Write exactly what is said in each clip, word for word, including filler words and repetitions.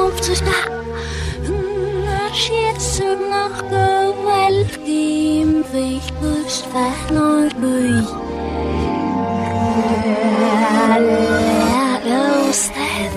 op te staan. Als je zo nog geweldig in weg dus weg naar lui. Laat ons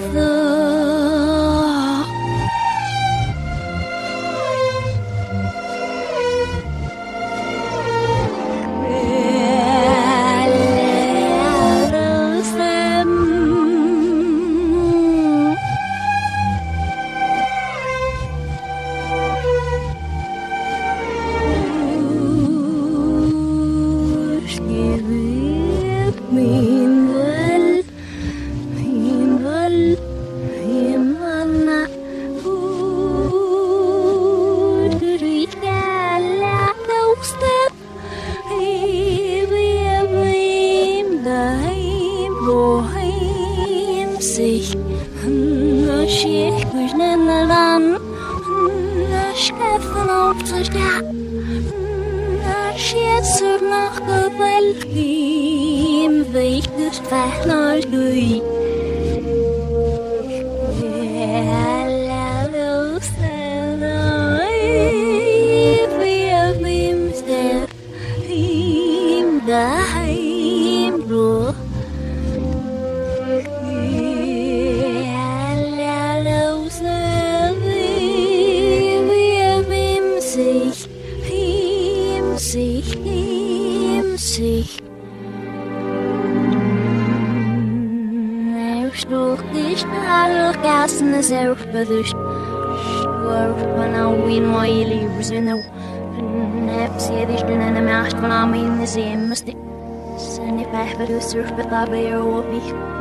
sich als ich mich nennen dann als Käfen auf zu stehen als jetzt noch gewollt im Weg des Ferners durch daheim bro sich, ihm sich. Er sloeg die straalgassen en zelf bedust. Schorf van al in mooie liefdezinnen. Heb ze die stunden en macht van al mijn zin moest ik. Zijn ik bij de surf, but daar ben je op.